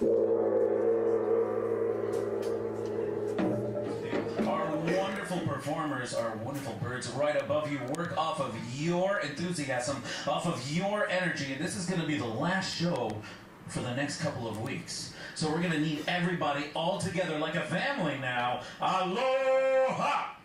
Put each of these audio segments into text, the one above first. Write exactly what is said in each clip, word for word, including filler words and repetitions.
Performers are wonderful birds right above you. Work off of your enthusiasm, off of your energy, and this is going to be the last show for the next couple of weeks. So we're going to need everybody all together like a family now. Aloha!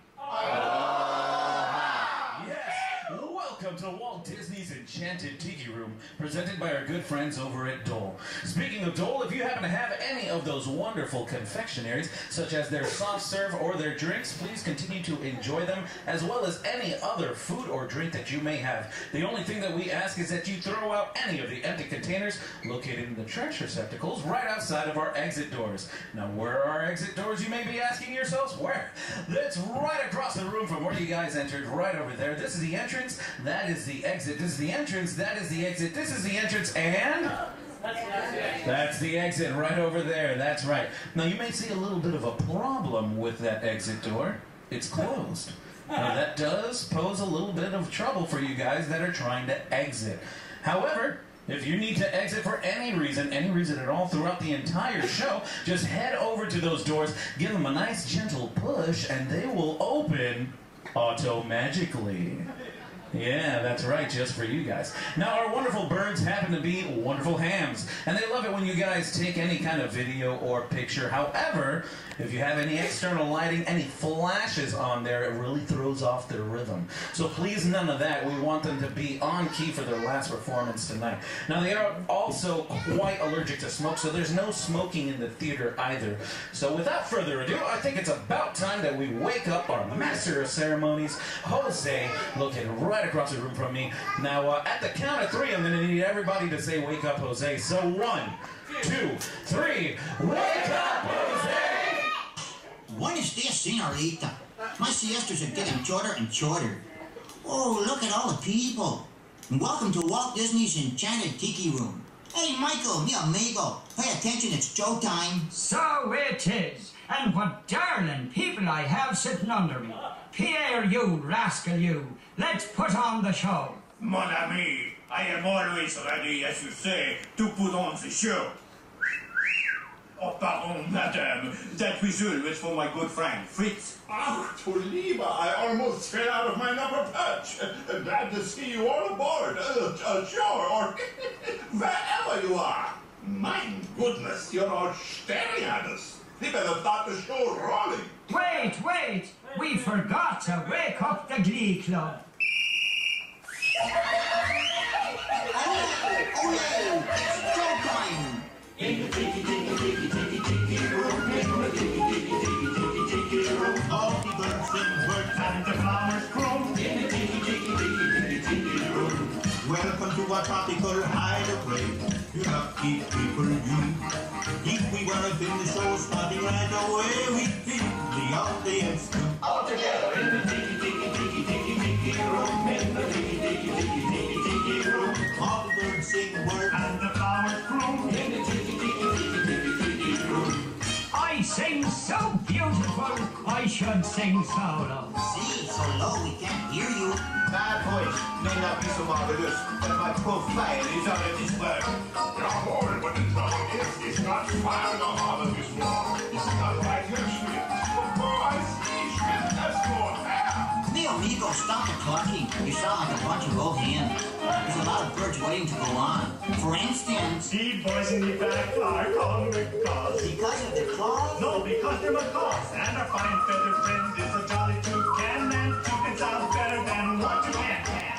Aloha! Yes! Welcome to Walt Disney's Enchanted Tiki Room, presented by our good friends over at Dole. Speaking of Dole, if you happen to have any of those wonderful confectionaries, such as their soft serve or their drinks, please continue to enjoy them, as well as any other food or drink that you may have. The only thing that we ask is that you throw out any of the empty containers located in the trash receptacles right outside of our exit doors. Now, where are our exit doors, you may be asking yourselves? Where? That's right across the room from where you guys entered, right over there. This is the entrance. That is the exit. This is the entrance. That is the exit. This is the entrance. And that's the exit right over there. That's right. Now, you may see a little bit of a problem with that exit door. It's closed. Now, that does pose a little bit of trouble for you guys that are trying to exit. However, if you need to exit for any reason, any reason at all throughout the entire show, just head over to those doors, give them a nice gentle push, and they will open auto-magically. Yeah, that's right, just for you guys. Now, our wonderful birds happen to be wonderful hams, and they love it when you guys take any kind of video or picture. However, if you have any external lighting, any flashes on there, it really throws off their rhythm. So please, none of that. We want them to be on key for their last performance tonight. Now, they are also quite allergic to smoke, so there's no smoking in the theater either. So without further ado, I think it's about time that we wake up our master of ceremonies, Jose, located right across the room from me. Now, uh, at the count of three, I'm going to need everybody to say, "Wake up, Jose." So one, two, three, wake up, Jose! Buenos dias, senorita. My siestas are getting shorter and shorter. Oh, look at all the people. And welcome to Walt Disney's Enchanted Tiki Room. Hey, Michael, mi amigo, pay attention, it's showtime. So it is. And what darling people I have sitting under me. Pierre, you rascal, you. Let's put on the show. Mon ami, I am always ready, as you say, to put on the show. Oh, pardon, madame. That whistle was for my good friend, Fritz. Ach, du Lieber, I almost fell out of my number perch. Uh, glad to see you all aboard, uh, uh, sure, or wherever you are. My goodness, you're all staring at us. We better start the show rolling. Wait, wait. We forgot to wake up the Glee Club. Oh, oh yeah, it's showtime. In the tiki tiki tiki tiki tiki room, in the tiki tiki tiki tiki tiki room, all the birds sing words and the flowers grow. In the tiki tiki tiki tiki tiki room. Welcome to our tropical hideaway, you lucky people, you. If we wanna feel the show starting right away, we feel the audience too. All together in the tiki tiki tiki tiki tiki room, in the tiki tiki tiki tiki tiki room, all the birds sing words and the flowers grow. In the tiki tiki tiki tiki tiki room. I sing so beautiful, I should sing solo. See, so low we can't hear you. That voice may not be so marvelous, but my profile is out of this world. Jawohl, but the trouble is, it's not far enough out of this world. It's not right here, Schmidt. Oh, I see, Schmidt, that's more fair. Mi amigo, stop the clucking. You sound like a bunch of old hens. There's a lot of birds waiting to go on. For instance, The boys in the back are calling because. because of their claws? No, because they're macaws, and our fine feathered friend is a jolly toucan, and toucan sounds better than what you can can.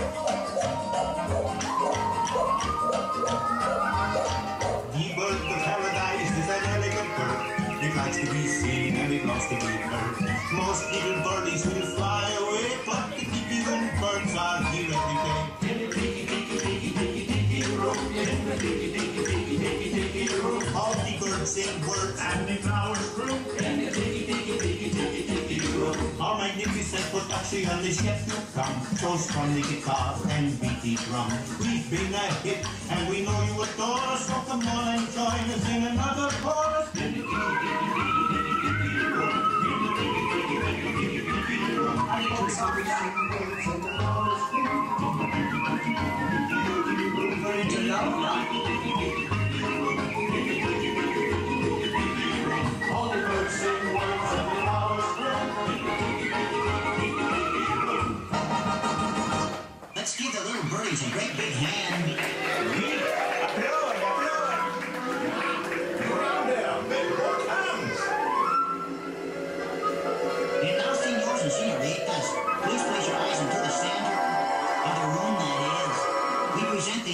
The bird of paradise is an elegant bird. It likes to be seen and it loves to be heard. Most little birdies will fly away, but the tiki-room birds are here every day. In the tiki tiki tiki tiki tiki room, in the tiki tiki tiki tiki tiki room, All the birds sing words and the flowers grew. In the tiki tiki tiki tiki tiki room. Our magnificent production is yet to come. So strong the guitar and beat the drum. We've been a hit and we know you adore us. So come on and join us in another chorus. In the tiki tiki tiki tiki tiki room, in the tiki tiki tiki tiki tiki room. I just saw the sing words and the flowers grew. In the tiki tiki tiki tiki tiki room. Very love,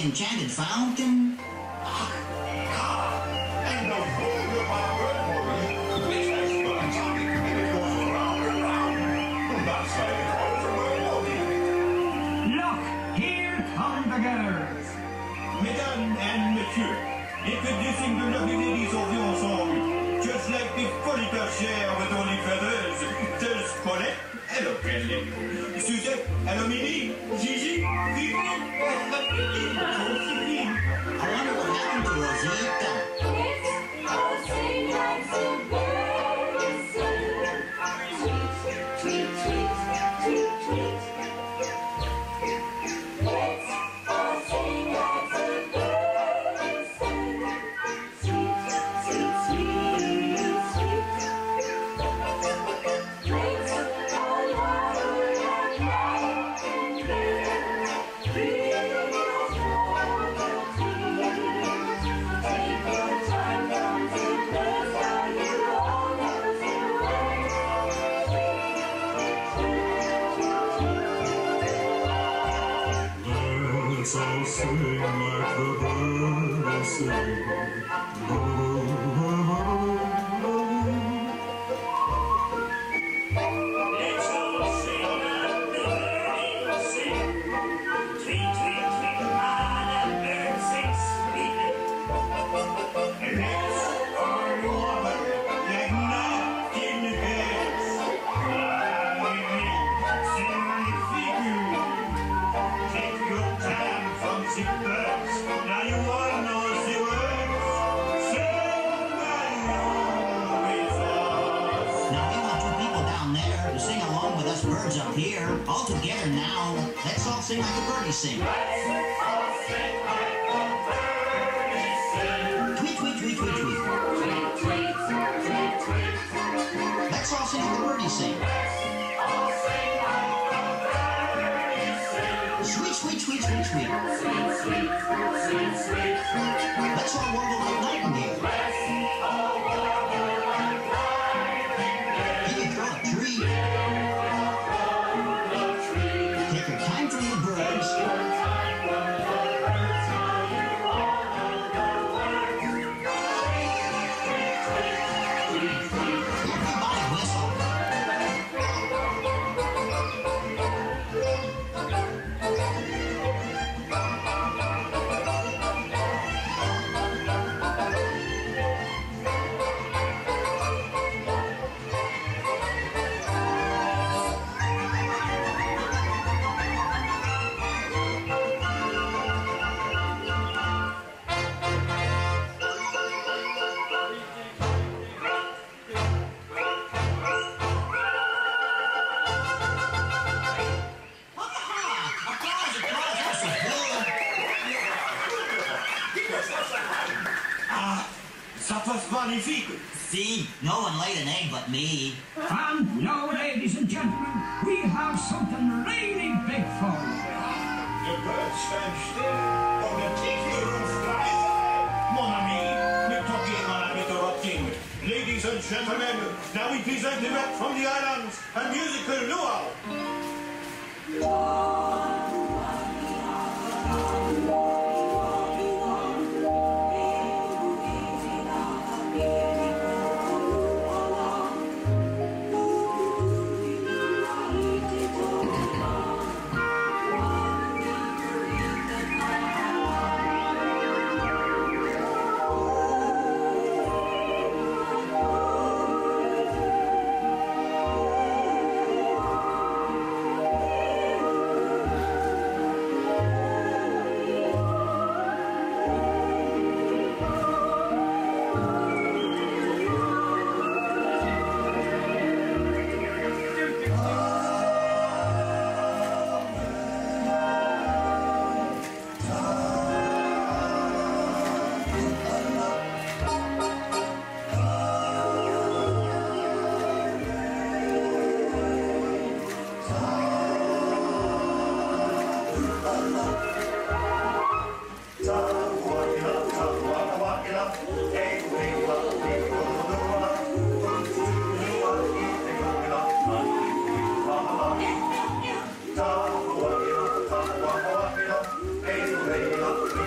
enchanted fountain. And the whole of my bird movie, which has fun talking, and it goes round and round. That's why they call it a bird movie. Look, here come the girls. Mesdames and messieurs, introducing the lovely ladies of the ensemble. Just like the fully chère with only feathers. There's Colette. Hello, Kelly. Suzette. Hello, Minnie. Gigi. Fifi. Josephine. I wonder what happened to Rosita. Let's all sing like the birds sing. Let's all sing like the birds sing. Tweet, tweet, tweet, ah, the birds sing sweetly. Let's all wobble like nightingales. Significant. Take your time from the birds. Now you all know the words. Sing along with us. Now we want you people down there to sing along with us birds up here. All together now. Let's all sing like the birdies sing. Tweet, tweet, tweet, tweet, tweet. Let's all sing like the birdies sing. Sweet, sweet, sweet, sweet, sweet. Let's all warble like nightingale. Can you throw a tree? Take your time from the birds. Everybody whistle. Ça was magnifique. See, no one laid an egg but me. And now, ladies and gentlemen, we have something really big for you. The birds stand still, or the tiki room flies high. Mon ami, ne talking while I'm interrupting. Ladies and gentlemen, now we present direct from the islands a musical luau. Hey,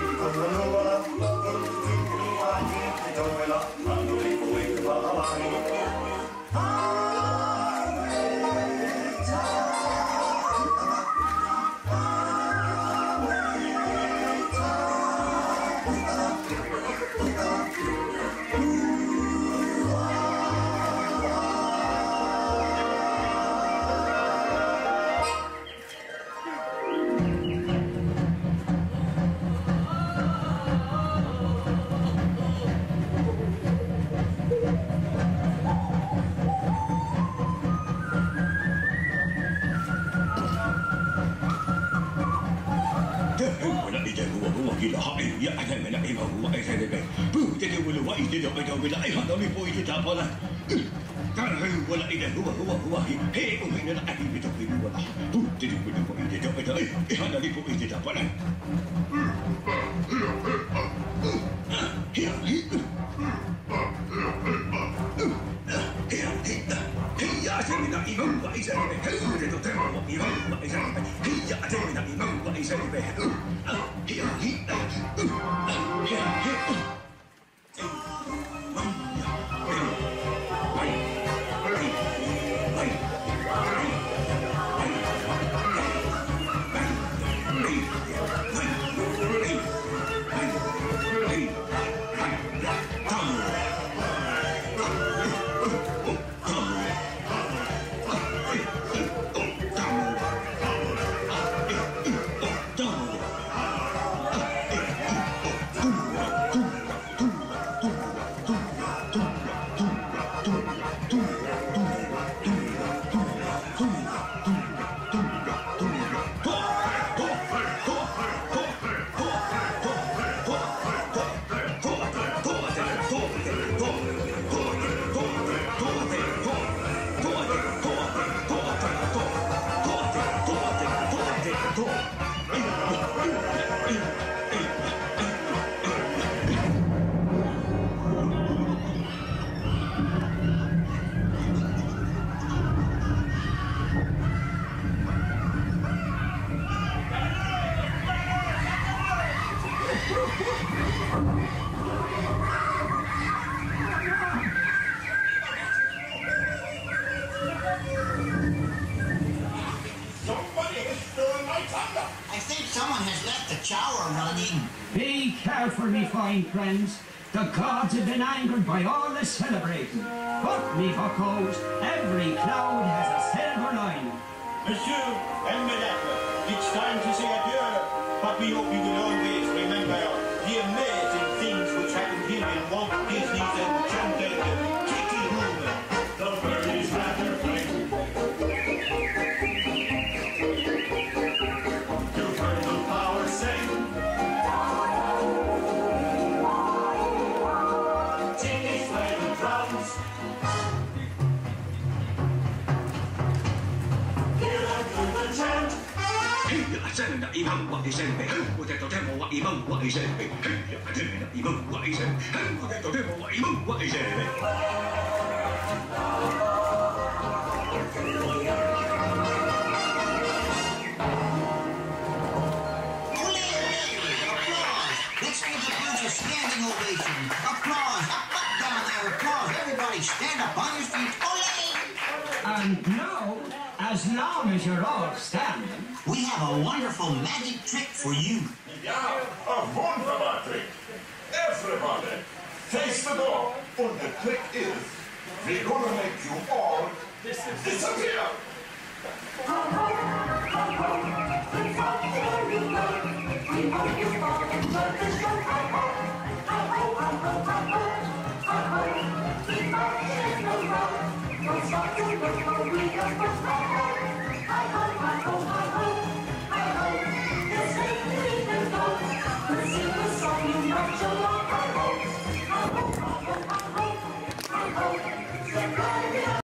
te te wulu wa i te do do wila ai ha do ni po i te ta pa la. Ka na hu wala i te hu hu hu hi. He o me na ai i te hu wala. Hu te te wulu po i te do do ai ha do ni po i te ta pa la. Here, here. Hiya, tell me that you know what is it? Who did you tell me what you know what is it? Hiya, tell me that you know what is it? Here, here. Here, here. Be careful, me fine friends. The gods have been angered by all this celebrating. But, me buckos, every cloud has a silver line. Monsieur and Madame, it's time to say adieu. But we hope you will always remember the amazing things which happened here in Walt Disney's Enchanted Tiki Room. The birdies rather fling. You've heard the power sing. Send that even what he sent me. Who did the devil what even what he sent me? I didn't even what he said. Who did the devil what even what he sent me? Let's give the bunch a standing ovation. Applause. Up, up, down there. Applause. Everybody stand up on your feet. Ole! And now, as long as you're all standing, we have a wonderful magic trick for you. Yeah, a wonderful trick. Everybody, face the door. And the trick is, we're gonna make you all disappear. I hope, I hope, I hope, I hope,